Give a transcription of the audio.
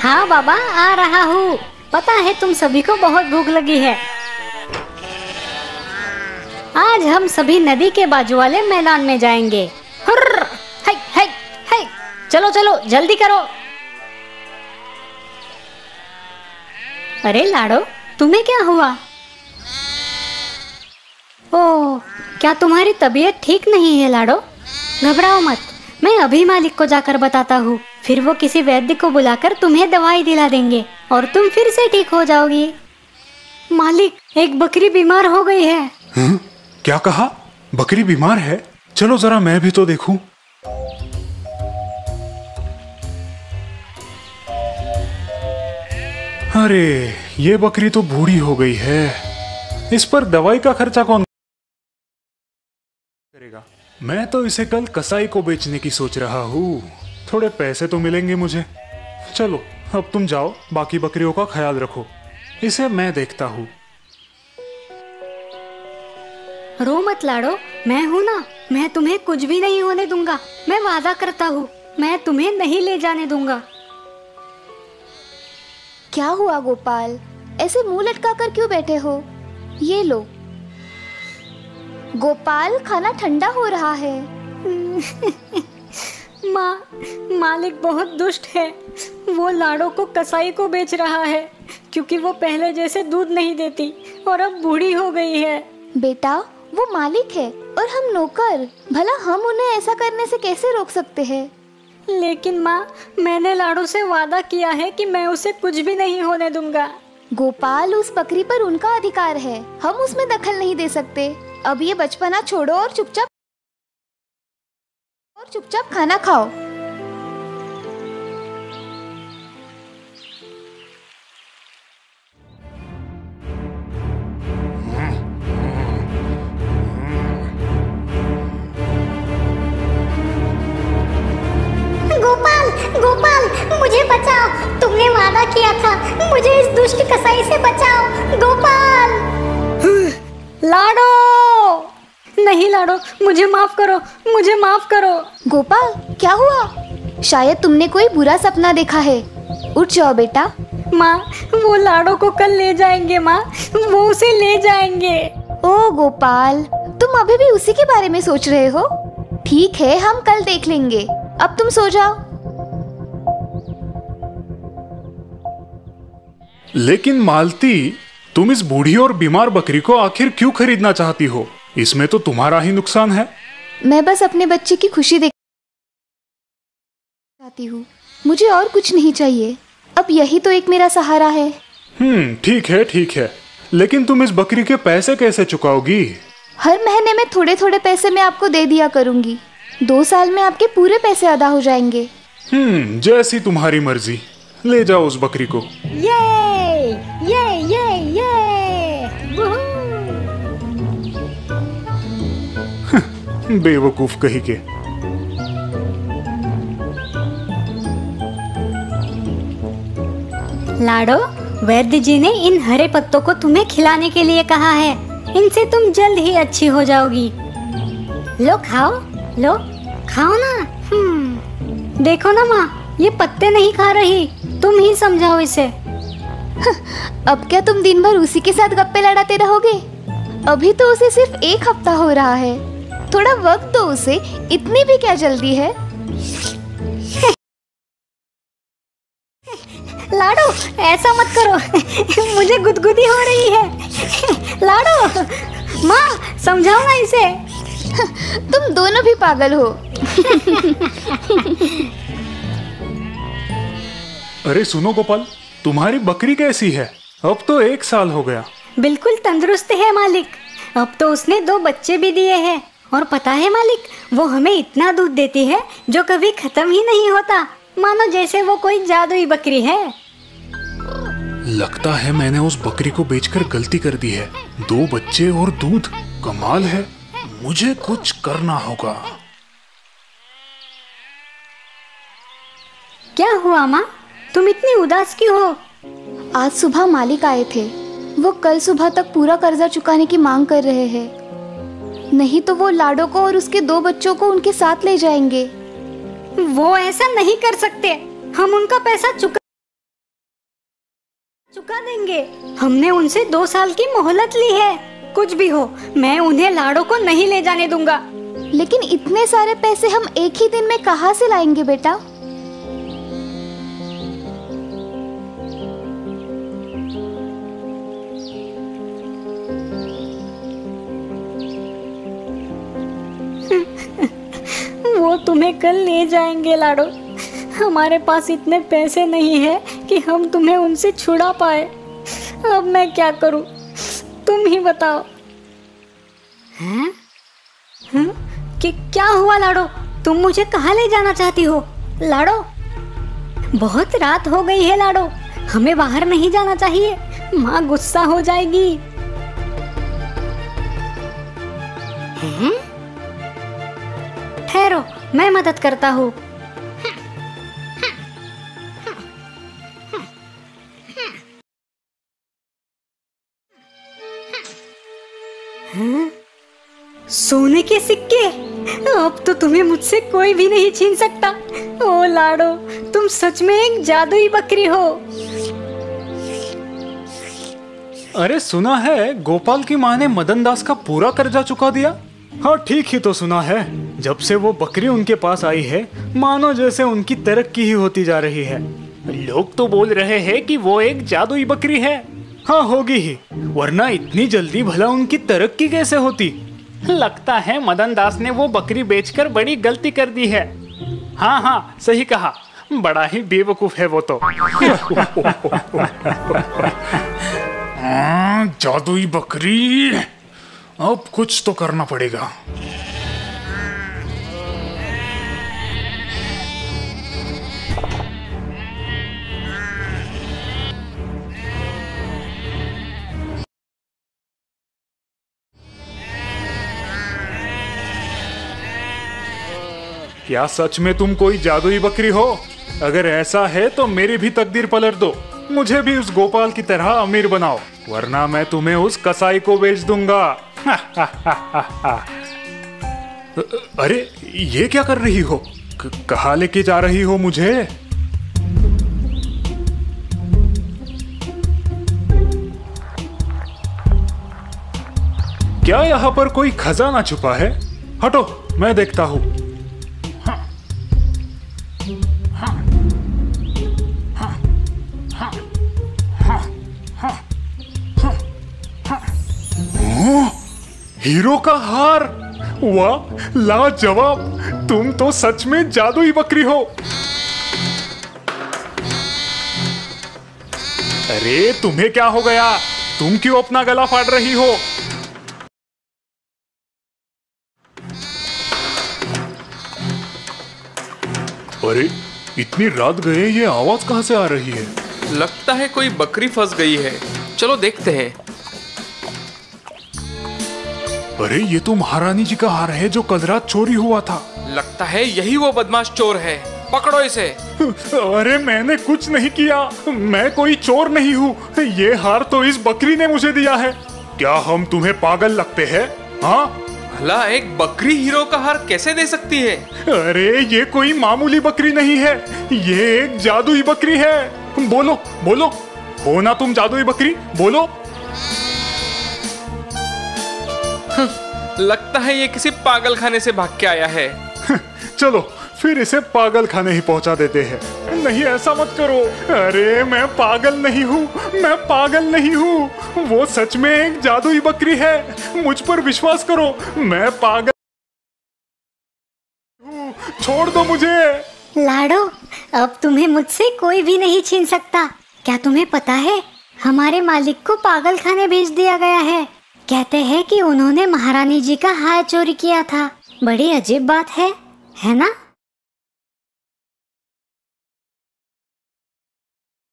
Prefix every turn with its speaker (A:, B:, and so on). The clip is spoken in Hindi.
A: हाँ बाबा, आ रहा हूँ। पता है तुम सभी को बहुत भूख लगी है। आज हम सभी नदी के बाजू वाले मैदान में जाएंगे। हुर्र, हाय हाय हाय, चलो चलो जल्दी करो। अरे लाडो, तुम्हें क्या हुआ? ओह, क्या तुम्हारी तबीयत ठीक नहीं है लाडो? घबराओ मत, मैं अभी मालिक को जाकर बताता हूँ। फिर वो किसी वैद्य को बुलाकर तुम्हें दवाई दिला देंगे और तुम फिर से ठीक हो जाओगी। मालिक, एक बकरी बीमार हो गई है।
B: क्या कहा? बकरी बीमार है? चलो जरा मैं भी तो देखूं। अरे, ये बकरी तो बूढ़ी हो गई है। इस पर दवाई का खर्चा कौन करेगा? मैं तो इसे कल कसाई को बेचने की सोच रहा हूँ। थोड़े पैसे तो मिलेंगे मुझे। चलो अब तुम जाओ, बाकी बकरियों का ख्याल रखो। इसे मैं देखता हूँ।
A: रो मत लाडो, मैं हूँ ना। मैं तुम्हें कुछ भी नहीं होने दूंगा। मैं वादा करता हूँ, मैं तुम्हें नहीं ले जाने दूंगा।
C: क्या हुआ गोपाल, ऐसे मुंह लटका कर क्यों बैठे हो? ये लो गोपाल, खाना ठंडा हो रहा है।
A: माँ, मालिक बहुत दुष्ट है। वो लाडो को कसाई को बेच रहा है क्योंकि वो पहले जैसे दूध नहीं देती और अब बूढ़ी हो गई है।
C: बेटा, वो मालिक है और हम नौकर। भला हम उन्हें ऐसा करने से कैसे रोक सकते हैं?
A: लेकिन माँ, मैंने लाडो से वादा किया है कि मैं उसे कुछ भी नहीं होने दूंगा।
C: गोपाल, उस बकरी पर उनका अधिकार है, हम उसमें दखल नहीं दे सकते। अब ये बचपना छोड़ो और चुपचाप खाना खाओ।
D: गोपाल, गोपाल, मुझे बचाओ। तुमने वादा किया था, मुझे इस दुष्ट कसाई से बचाओ। गोपाल।
A: लाडो, नहीं लाडो, मुझे माफ करो, मुझे माफ करो।
C: गोपाल, क्या हुआ? शायद तुमने कोई बुरा सपना देखा है। उठ जाओ बेटा।
A: माँ, वो लाडो को कल ले जाएंगे। माँ, वो उसे ले जाएंगे।
C: ओ गोपाल, तुम अभी भी उसी के बारे में सोच रहे हो? ठीक है, हम कल देख लेंगे। अब तुम सो जाओ।
B: लेकिन मालती, तुम इस बूढ़ी और बीमार बकरी को आखिर क्यों खरीदना चाहती हो? इसमें तो तुम्हारा ही नुकसान है।
C: मैं बस अपने बच्चे की खुशी देखना चाहती हूँ। मुझे और कुछ नहीं चाहिए। अब यही तो एक मेरा सहारा है।
B: ठीक है ठीक है, लेकिन तुम इस बकरी के पैसे कैसे चुकाओगी?
C: हर महीने में थोड़े थोड़े पैसे मैं आपको दे दिया करूँगी। 2 साल में आपके पूरे पैसे अदा हो जाएंगे।
B: जैसी तुम्हारी मर्जी। ले जाओ उस बकरी को।
A: ये
B: बेवकूफ कही के।
A: लाडो, वैद्य जी ने इन हरे पत्तों को तुम्हें खिलाने के लिए कहा है। इनसे तुम जल्द ही अच्छी हो जाओगी। लो खाओ, लो खाओ ना। देखो ना माँ, ये पत्ते नहीं खा रही। तुम ही समझाओ इसे।
C: अब क्या तुम दिन भर उसी के साथ गप्पे लड़ाते रहोगे? अभी तो उसे सिर्फ 1 हफ्ता हो रहा है। थोड़ा वक्त दो उसे, इतनी भी क्या जल्दी है?
A: लाडो, ऐसा मत करो। मुझे गुदगुदी हो रही है। लाडो, माँ समझाओ ना इसे।
C: तुम दोनों भी पागल हो।
B: अरे सुनो गोपाल, तुम्हारी बकरी कैसी है? अब तो 1 साल हो गया।
A: बिल्कुल तंदुरुस्त है मालिक। अब तो उसने 2 बच्चे भी दिए हैं। और पता है मालिक, वो हमें इतना दूध देती है जो कभी खत्म ही नहीं होता। मानो जैसे वो कोई जादुई बकरी है।
B: लगता है मैंने उस बकरी को बेचकर गलती कर दी है। 2 बच्चे और दूध, कमाल है। मुझे कुछ करना होगा।
A: क्या हुआ माँ, तुम इतनी उदास क्यों हो?
C: आज सुबह मालिक आए थे। वो कल सुबह तक पूरा कर्जा चुकाने की मांग कर रहे हैं। नहीं तो वो लाडो को और उसके 2 बच्चों को उनके साथ ले जाएंगे।
A: वो ऐसा नहीं कर सकते। हम उनका पैसा चुका चुका देंगे। हमने उनसे 2 साल की मोहलत ली है। कुछ भी हो, मैं उन्हें लाड़ो को नहीं ले जाने दूंगा।
C: लेकिन इतने सारे पैसे हम एक ही दिन में कहाँ से लाएंगे बेटा?
A: वो तुम्हें कल ले जाएंगे लाडो। हमारे पास इतने पैसे नहीं है कि हम तुम्हें उनसे छुड़ा पाए। अब मैं क्या करूं, तुम ही बताओ। हैं? कि क्या हुआ लाडो? तुम मुझे कहाँ ले जाना चाहती हो लाडो? बहुत रात हो गई है लाडो, हमें बाहर नहीं जाना चाहिए, माँ गुस्सा हो जाएगी। हैं? ठहरो, मैं मदद करता हूँ। सोने के सिक्के, अब तो तुम्हें मुझसे कोई भी नहीं छीन सकता। ओ लाडो, तुम सच में एक जादुई बकरी हो।
B: अरे सुना है गोपाल की माँ ने मदन दास का पूरा कर्जा चुका दिया। हाँ ठीक ही तो सुना है। जब से वो बकरी उनके पास आई है, मानो जैसे उनकी तरक्की ही होती जा रही है। लोग तो बोल रहे हैं कि वो एक जादुई बकरी है। हाँ होगी ही, वरना इतनी जल्दी भला उनकी तरक्की कैसे होती। लगता है मदन दास ने वो बकरी बेचकर बड़ी गलती कर दी है। हाँ हाँ सही कहा, बड़ा ही बेवकूफ है वो तो। जादुई बकरी, अब कुछ तो करना पड़ेगा। क्या सच में तुम कोई जादुई बकरी हो? अगर ऐसा है तो मेरी भी तकदीर पलट दो, मुझे भी उस गोपाल की तरह अमीर बनाओ, वरना मैं तुम्हें उस कसाई को बेच दूंगा। अरे ये क्या कर रही हो? कहाँ लेके जा रही हो मुझे? क्या यहाँ पर कोई खजाना छुपा है? हटो, मैं देखता हूँ। हीरो का हार, वाह लाजवाब, तुम तो सच में जादुई बकरी हो। अरे तुम्हें क्या हो गया? तुम क्यों अपना गला फाड़ रही हो? अरे इतनी रात गए, ये आवाज कहां से आ रही है?
E: लगता है कोई बकरी फंस गई है, चलो देखते हैं।
B: अरे ये तो महारानी जी का हार है जो कल रात चोरी हुआ था।
E: लगता है यही वो बदमाश चोर है, पकड़ो इसे।
B: अरे मैंने कुछ नहीं किया, मैं कोई चोर नहीं हूँ। ये हार तो इस बकरी ने मुझे दिया है। क्या हम तुम्हें पागल लगते हैं? हाँ,
E: भला एक बकरी हीरो का हार कैसे दे सकती है?
B: अरे ये कोई मामूली बकरी नहीं है, ये एक जादुई बकरी है। बोलो बोलो, हो ना तुम जादुई बकरी? बोलो।
E: लगता है ये किसी पागल खाने से भाग के आया है।
B: चलो फिर इसे पागल खाने ही पहुंचा देते हैं। नहीं ऐसा मत करो। अरे मैं पागल नहीं हूँ, मैं पागल नहीं हूँ। वो सच में एक जादुई बकरी है, मुझ पर विश्वास करो। मैं पागल हूँ, छोड़ दो मुझे।
D: लाडो, अब तुम्हें मुझसे कोई भी नहीं छीन सकता। क्या तुम्हें पता है, हमारे मालिक को पागल खाने भेज दिया गया है। कहते हैं कि उन्होंने महारानी जी का हार चोरी किया था। बड़ी अजीब बात है ना?